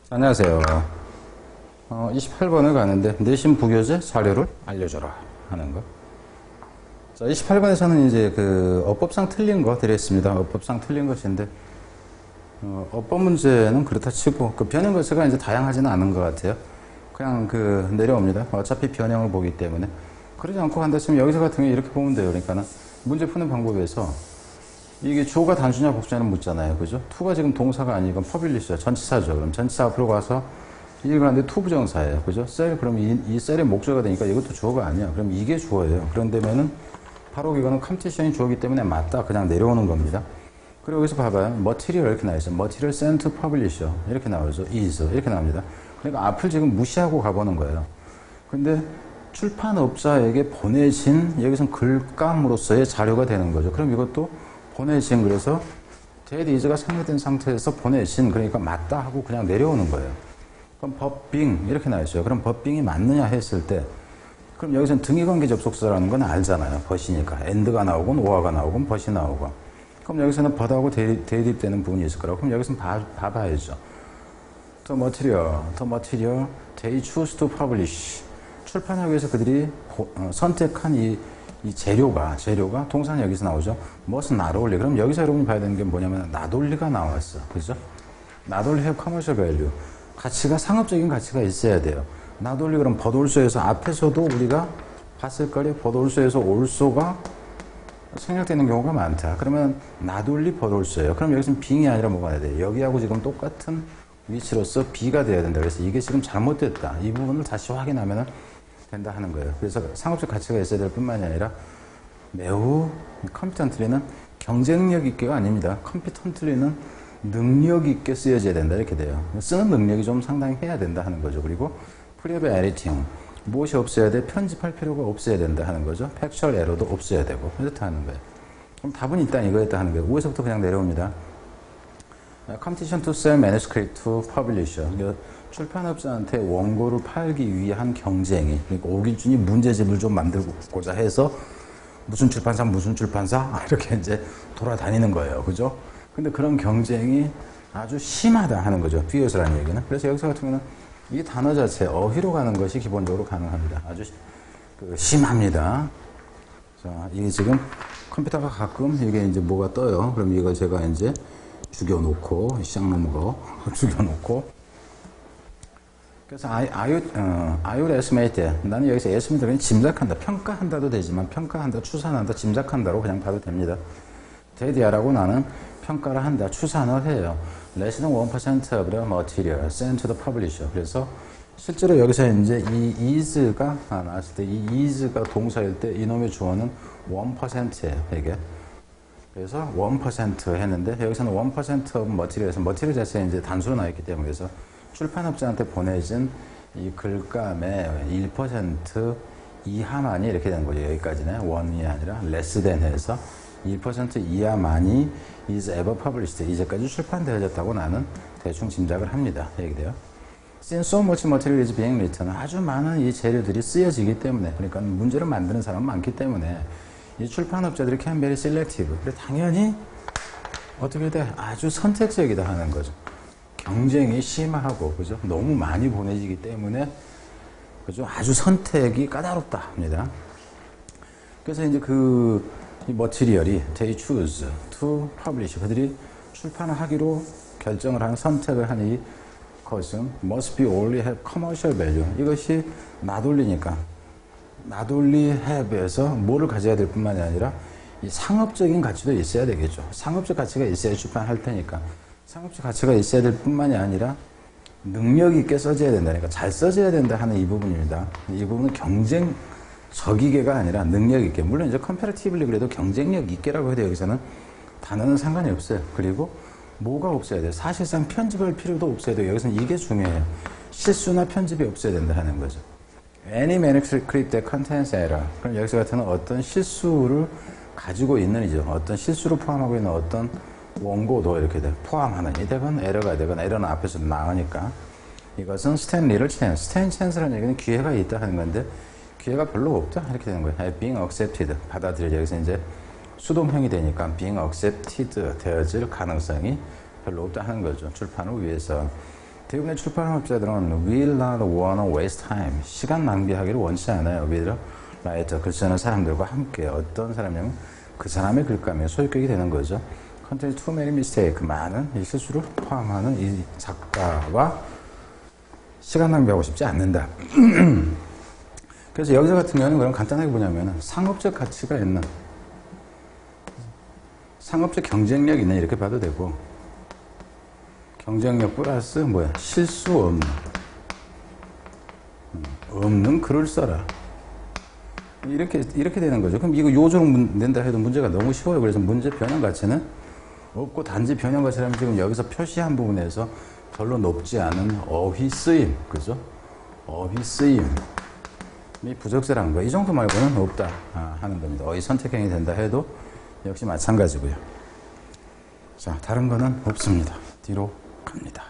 안녕하세요. 28번을 가는데 내신 부교재 자료를 알려줘라 하는 거. 자, 28번에서는 이제 그 어법상 틀린 거 드렸습니다. 어법상 틀린 것인데 어법 문제는 그렇다 치고 그 변형 거스가 이제 다양하지는 않은 것 같아요. 그냥 그 내려옵니다. 어차피 변형을 보기 때문에 그러지 않고 한다 치면 여기서 같은 경우 이렇게 보면 돼요. 그러니까는 문제 푸는 방법에서 이게 주어가 단수냐 복수냐는 묻잖아요. 그죠? to가 지금 동사가 아니고 퍼블리셔, 전치사죠. 그럼 전치사 앞으로 가서 이걸 하는데 to 부정사예요. 그죠? 셀, 그럼 이 셀의 목적어가 되니까 이것도 주어가 아니야. 그럼 이게 주어예요. 그런데면은 바로 이거는 컴퓨테이션이 주어기 때문에 맞다. 그냥 내려오는 겁니다. 그리고 여기서 봐봐요. material 이렇게 나와있어요. material sent to publisher. 이렇게 나오죠. is. 이렇게 나옵니다. 그러니까 앞을 지금 무시하고 가보는 거예요. 근데 출판업자에게 보내진 여기서는 글감으로서의 자료가 되는 거죠. 그럼 이것도 보내신, 그래서 that is가 생략된 상태에서 보내신, 그러니까 맞다 하고 그냥 내려오는 거예요. 그럼 but being 이렇게 나와있어요. 그럼 but being이 맞느냐 했을 때 그럼 여기서는 등위관계 접속사라는 건 알잖아요. but이니까 and가 나오건 or가 나오건 but이 나오고, 그럼 여기서는 but하고 대립되는 부분이 있을 거라고. 그럼 여기서는 봐야죠. The material they choose to publish. 출판하기 위해서 그들이 선택한 이 재료가 동사는 여기서 나오죠. must not only. 그럼 여기서 여러분이 봐야 되는 게 뭐냐면 not only가 나왔어. 그죠? not only have commercial value. 가치가 상업적인 가치가 있어야 돼요. not only 그럼 but also에서 앞에서도 우리가 봤을 거예요. but also에서 also가 생략되는 경우가 많다. 그러면 not only but also예요. 그럼 여기서는 being이 아니라 뭐가 돼야 돼요? 여기하고 지금 똑같은 위치로서 be가 돼야 된다. 그래서 이게 지금 잘못됐다. 이 부분을 다시 확인하면 된다 하는 거예요. 그래서 상업적 가치가 있어야 될 뿐만이 아니라 매우 컴피턴틀리는 경쟁력 있게가 아닙니다. 컴피턴틀리는 능력 있게 쓰여져야 된다 이렇게 돼요. 쓰는 능력이 좀 상당히 해야 된다 하는 거죠. 그리고 프리어브 에디팅, 무엇이 없어야 돼? 편집할 필요가 없어야 된다 하는 거죠. 팩츄얼 에러도 없어야 되고 이렇다 하는 거예요. 그럼 답은 일단 이거였다 하는 거예요. 5에서부터 그냥 내려옵니다. Competition to sell manuscript to publisher. 출판업자한테 원고를 팔기 위한 경쟁이, 그러니까 오길준이 문제집을 좀 만들고자 해서 무슨 출판사 이렇게 이제 돌아다니는 거예요. 그죠? 근데 그런 경쟁이 아주 심하다 하는 거죠. fierce라는 얘기는. 그래서 여기서 같은 경우는 이 단어 자체 어휘로 가는 것이 기본적으로 가능합니다. 아주 심합니다. 자, 이게 지금 컴퓨터가 가끔 이게 이제 뭐가 떠요. 그럼 이거 제가 이제 죽여놓고 죽여놓고 그래서 I would estimate that. 나는 여기서 estimate는 짐작한다, 평가한다도 되지만 평가한다, 추산한다, 짐작한다로 그냥 봐도 됩니다. 대디아라고 나는 평가를 한다, 추산을 해요. less than 1% of the material sent to the publisher. 그래서 실제로 여기서 이제 이 is가 나왔을 때 이 is가 동사일 때 이놈의 주어는 1%예요, 이게. 그래서 1% 했는데 여기서는 1% of material에서 material 자체에 이제 단수로 나있기 때문에 그래서 출판업자한테 보내진 이 글감의 1% 이하만이 이렇게 되는 거죠. 여기까지는 1이 아니라 less than 해서 1% 이하만이 is ever published. 이제까지 출판되어졌다고 나는 대충 짐작을 합니다. 얘기돼요. Since so much material is being written. 아주 많은 이 재료들이 쓰여지기 때문에, 그러니까 문제를 만드는 사람은 많기 때문에 이 출판업자들이 can be selective. 그래 당연히 어떻게 돼? 아주 선택적이다 하는 거죠. 경쟁이 심하고, 그죠? 너무 많이 보내지기 때문에, 그죠? 아주 선택이 까다롭다 합니다. 그래서 이제 이 머티리얼이 they choose to publish. 그들이 출판을 하기로 결정을 한, 선택을 한 이 것은 must be only have commercial value. 이것이 not only니까 not only have에서 뭐를 가져야 될 뿐만이 아니라 이 상업적인 가치도 있어야 되겠죠. 상업적 가치가 있어야 출판할 테니까. 상업적 가치가 있어야 될 뿐만이 아니라 능력 있게 써져야 된다니까, 잘 써져야 된다 하는 이 부분입니다. 이 부분은 경쟁적이게가 아니라 능력 있게. 물론 이제 컴패러티블리 그래도 경쟁력 있게라고 해도 여기서는 단어는 상관이 없어요. 그리고 뭐가 없어야 돼요? 사실상 편집할 필요도 없어야 돼요. 여기서는 이게 중요해요. 실수나 편집이 없어야 된다 하는 거죠. Any manuscript that contains error. 그럼 여기서 같은 어떤 실수를 가지고 있는 이죠. 어떤 실수를 포함하고 있는 어떤 원고도 이렇게 포함하는 이 되건 에러가 되건, 에러는 앞에서 나오니까 이것은 스탠리를 찬스라는 얘기는 기회가 있다 하는 건데 기회가 별로 없다 이렇게 되는 거예요. being accepted, 받아들여져. 여기서 이제 수동형이 되니까 being accepted 되어질 가능성이 별로 없다 하는 거죠. 출판을 위해서. 대부분의 출판업자들은 will not wanna waste time. 시간 낭비하기를 원치 않아요. with writer, 글 쓰는 사람들과 함께. 어떤 사람이냐면 그 사람의 글감에 소유격이 되는 거죠. contain too many mistake. 많은 이 실수를 포함하는 이 작가와 시간 낭비하고 싶지 않는다. 그래서 여기서 같은 경우는 그럼 간단하게 보냐면 상업적 가치가 있는, 상업적 경쟁력 있는 이렇게 봐도 되고, 경쟁력 플러스 뭐야? 실수 없는 글을 써라. 이렇게 되는 거죠. 그럼 이거 요조로 낸다 해도 문제가 너무 쉬워요. 그래서 문제 변형 가치는 없고, 단지 변형 가치라면 지금 여기서 표시한 부분에서 별로 높지 않은 어휘 쓰임, 그죠? 어휘 쓰임이 부적절한 거. 이 정도 말고는 없다 하는 겁니다. 어휘 선택형이 된다 해도 역시 마찬가지고요. 자, 다른 거는 없습니다. 뒤로 갑니다.